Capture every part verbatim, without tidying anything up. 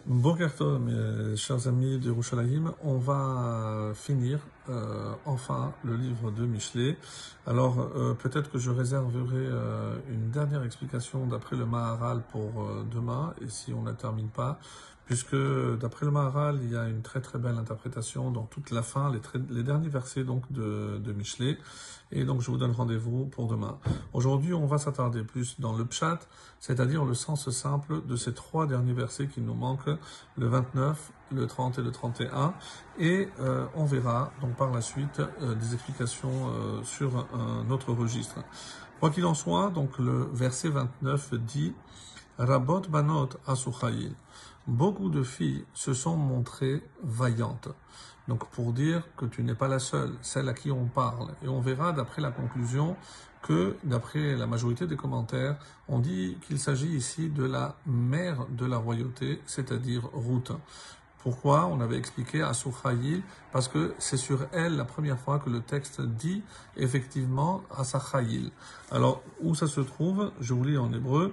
Boker Tov, mes chers amis de Yerushalayim, on va finir euh, enfin le livre de Michelet. Alors euh, peut-être que je réserverai euh, une dernière explication d'après le Maharal pour euh, demain, et si on ne la termine pas, puisque d'après le Maharal, il y a une très très belle interprétation dans toute la fin, les, très, les derniers versets donc de, de Michelet, et donc je vous donne rendez-vous pour demain. Aujourd'hui, on va s'attarder plus dans le Pshat, c'est-à-dire le sens simple de ces trois derniers versets qui nous manquent, le vingt-neuf, le trente et le trente et un, et euh, on verra donc par la suite euh, des explications euh, sur un autre registre. Quoi qu'il en soit, donc le verset vingt-neuf dit Rabot banot asuchayil. Beaucoup de filles se sont montrées vaillantes. Donc pour dire que tu n'es pas la seule, celle à qui on parle. Et on verra d'après la conclusion que, d'après la majorité des commentaires, on dit qu'il s'agit ici de la mère de la royauté, c'est-à-dire Ruth. Pourquoi? On avait expliqué à Souchayil, parce que c'est sur elle la première fois que le texte dit effectivement à Sachayil. Alors, où ça se trouve? Je vous lis en hébreu.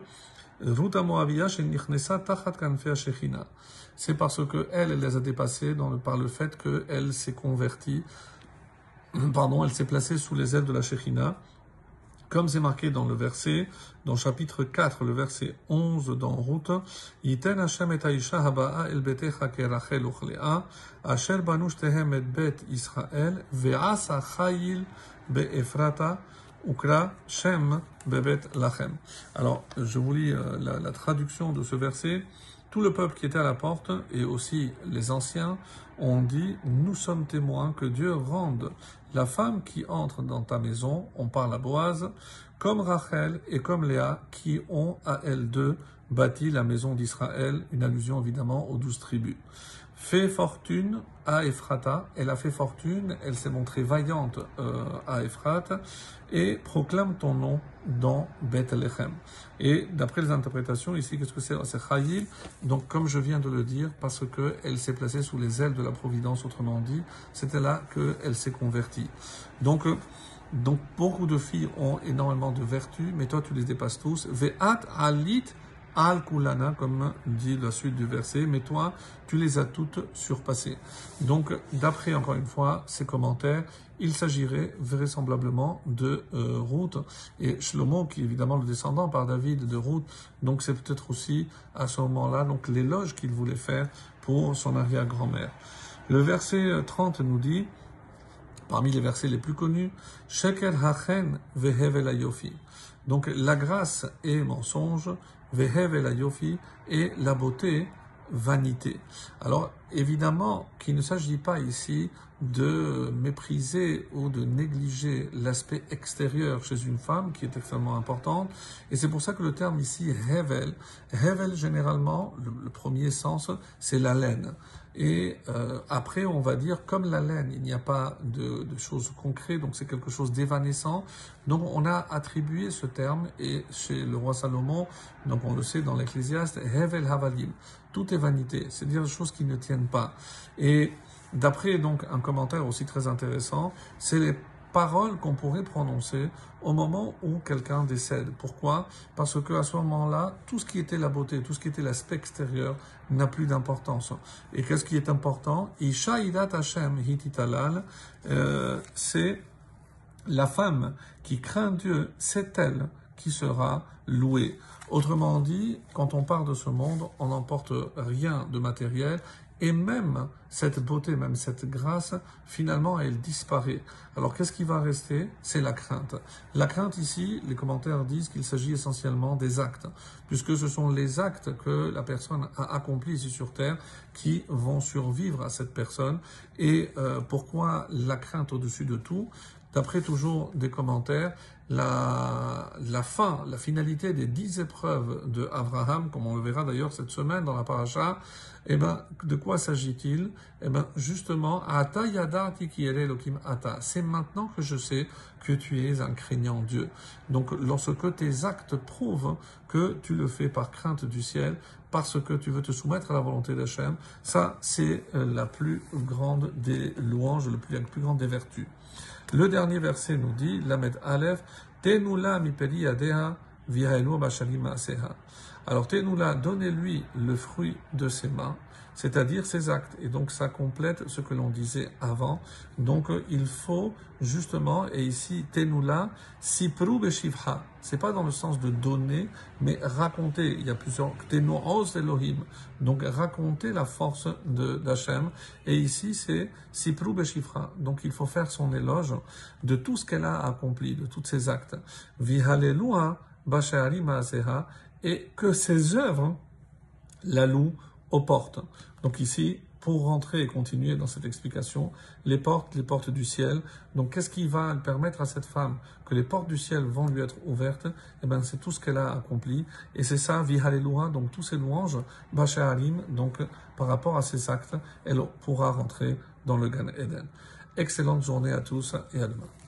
C'est parce que elle, elle les a dépassés dans le, par le fait qu'elle s'est convertie, pardon, elle s'est placée sous les ailes de la Shekhinah, comme c'est marqué dans le verset, dans chapitre quatre, le verset onze dans Ruth, Yiten Hashem et Aisha haba'a el betecha kerachel uchlea, asher banu shtehem et bet Israël, ve'asa chayil be'efrata, ukra shem bebet lachem. Alors, je vous lis euh, la, la traduction de ce verset. Tout le peuple qui était à la porte, et aussi les anciens, ont dit, nous sommes témoins que Dieu rende la femme qui entre dans ta maison, on parle à Boaz, comme Rachel et comme Léa, qui ont à elles deux bâti la maison d'Israël, une allusion évidemment aux douze tribus. Fait fortune à Ephrata, elle a fait fortune, elle s'est montrée vaillante euh, à Ephrata, et proclame ton nom dans Bethléem. Et d'après les interprétations, ici, qu'est-ce que c'est? C'est Chayil, donc comme je viens de le dire, parce qu'elle s'est placée sous les ailes de la Providence, autrement dit, c'était là qu'elle s'est convertie. Donc, donc beaucoup de filles ont énormément de vertus, mais toi tu les dépasses tous. Ve'at alit Al-Kulana, comme dit la suite du verset, mais toi, tu les as toutes surpassées. Donc, d'après, encore une fois, ces commentaires, il s'agirait vraisemblablement de euh, Ruth et Shlomo, qui est évidemment le descendant par David de Ruth. Donc, c'est peut-être aussi à ce moment-là donc l'éloge qu'il voulait faire pour son arrière-grand-mère. Le verset trente nous dit, parmi les versets les plus connus, Sheker hachen vehevel ayofi. Donc, la grâce est mensonge, Vehev el ayofi, et la beauté, vanité. Alors, évidemment, qu'il ne s'agit pas ici de mépriser ou de négliger l'aspect extérieur chez une femme, qui est extrêmement importante, et c'est pour ça que le terme ici, Hevel, Hevel, généralement, le, le premier sens, c'est la laine. Et euh, après, on va dire, comme la laine, il n'y a pas de, de choses concrètes, donc c'est quelque chose d'évanescent. Donc on a attribué ce terme, et chez le roi Salomon, donc on le sait dans l'Ecclésiaste, Hevel Havalim, tout est vanité, c'est-à-dire des choses qui ne tiennent pas. Et d'après donc un commentaire aussi très intéressant, c'est les paroles qu'on pourrait prononcer au moment où quelqu'un décède. Pourquoi? Parce que à ce moment-là, tout ce qui était la beauté, tout ce qui était l'aspect extérieur n'a plus d'importance. Et qu'est-ce qui est important? Isha idat Hashem hititalal, euh, c'est la femme qui craint Dieu, c'est elle qui sera louée. Autrement dit, quand on part de ce monde, on n'emporte rien de matériel, et même cette beauté, même cette grâce, finalement, elle disparaît. Alors, qu'est-ce qui va rester? C'est la crainte. La crainte ici, les commentaires disent qu'il s'agit essentiellement des actes, puisque ce sont les actes que la personne a accomplis ici sur Terre qui vont survivre à cette personne. Et euh, pourquoi la crainte au-dessus de tout? D'après toujours des commentaires, la, la fin, la finalité des dix épreuves de Abraham, comme on le verra d'ailleurs cette semaine dans la paracha, eh ben, de quoi s'agit-il? Eh ben, justement, Ata yadati ki ere Elokim ata. C'est maintenant que je sais que tu es un craignant Dieu. Donc, lorsque tes actes prouvent que tu le fais par crainte du ciel, parce que tu veux te soumettre à la volonté d'Hachem, ça, c'est la plus grande des louanges, la plus, la plus grande des vertus. Le dernier verset nous dit, Lamed Aleph, Tenula mi peri yadeha v'yaelu bashalim ma'aseha. Alors, Tenoula, donnez-lui le fruit de ses mains, c'est-à-dire ses actes. Et donc, ça complète ce que l'on disait avant. Donc, il faut justement, et ici, Tenoula, Sipru Beshivha. C'est pas dans le sens de donner, mais raconter. Il y a plusieurs, Teno'oz Elohim. Donc, raconter la force de d'Hachem. Et ici, c'est Sipru Beshivha. Donc, il faut faire son éloge de tout ce qu'elle a accompli, de tous ses actes. Vihalelua Bashari Maaseha. Et que ses œuvres la louent aux portes. Donc ici, pour rentrer et continuer dans cette explication, les portes, les portes du ciel. Donc qu'est-ce qui va permettre à cette femme que les portes du ciel vont lui être ouvertes? Eh bien, c'est tout ce qu'elle a accompli. Et c'est ça, Vihalelua, donc tous ces louanges, Basha'arim, donc par rapport à ses actes, elle pourra rentrer dans le Gan Eden. Excellente journée à tous et à demain.